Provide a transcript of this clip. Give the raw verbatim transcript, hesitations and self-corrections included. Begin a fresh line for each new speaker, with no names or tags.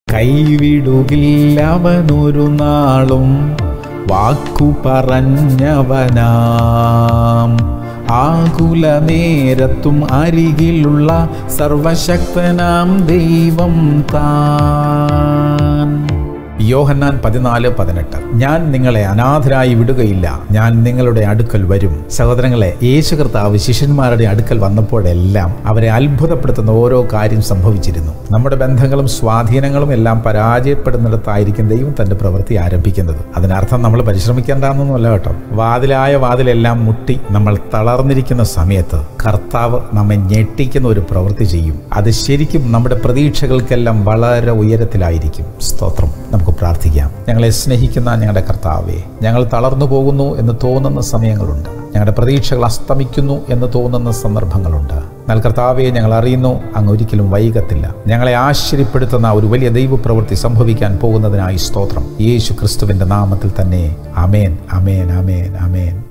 കൈവിടുകില്ലവനൊരു നാളും വാക്കു പറഞ്ഞവനാം. ആകുല നേരത്തും അരികിലുള്ള സർവശക്തനാം ദൈവം താൻ. യോഹന്നാൻ പതിനാല് പതിനെട്ട്. ഞാൻ നിങ്ങളെ അനാഥരായി വിടുകയില്ല, ഞാൻ നിങ്ങളുടെ അടുക്കൽ വരും. സഹോദരങ്ങളെ, യേശു കർത്താവ് ശിഷ്യന്മാരുടെ അടുക്കൽ വന്നപ്പോഴെല്ലാം അവരെ അത്ഭുതപ്പെടുത്തുന്ന ഓരോ കാര്യം സംഭവിച്ചിരുന്നു. നമ്മുടെ ബന്ധങ്ങളും സ്വാധീനങ്ങളും എല്ലാം പരാജയപ്പെടുന്നിടത്തായിരിക്കും ദൈവം തന്റെ പ്രവൃത്തി ആരംഭിക്കുന്നത്. അതിനർത്ഥം നമ്മൾ പരിശ്രമിക്കേണ്ടെന്നൊന്നുമല്ല കേട്ടോ. വാതിലായ വാതിലെല്ലാം മുട്ടി നമ്മൾ തളർന്നിരിക്കുന്ന സമയത്ത് കർത്താവ് നമ്മെ ഞെട്ടിക്കുന്ന ഒരു പ്രവൃത്തി ചെയ്യും. അത് ശരിക്കും നമ്മുടെ പ്രതീക്ഷകൾക്കെല്ലാം വളരെ ഉയരത്തിലായിരിക്കും. സ്തോത്രം. നമുക്ക് പ്രാർത്ഥിക്കാം. ഞങ്ങളെ സ്നേഹിക്കുന്ന ഞങ്ങളുടെ കർത്താവേ, ഞങ്ങൾ തളർന്നു പോകുന്നു എന്ന് തോന്നുന്ന സമയങ്ങളുണ്ട്. ഞങ്ങളുടെ പ്രതീക്ഷകൾ അസ്തമിക്കുന്നു എന്ന് തോന്നുന്ന സന്ദർഭങ്ങളുണ്ട്. എന്നാൽ കർത്താവേ, ഞങ്ങൾ അറിയുന്നു അങ്ങ് ഒരിക്കലും വൈകത്തില്ല. ഞങ്ങളെ ആശ്ചര്യപ്പെടുത്തുന്ന ഒരു വലിയ ദൈവപ്രവൃത്തി സംഭവിക്കാൻ പോകുന്നതിനായി സ്തോത്രം. യേശു ക്രിസ്തുവിന്റെ നാമത്തിൽ തന്നെ. ആമേൻ, ആമേൻ, ആമേൻ, ആമേൻ.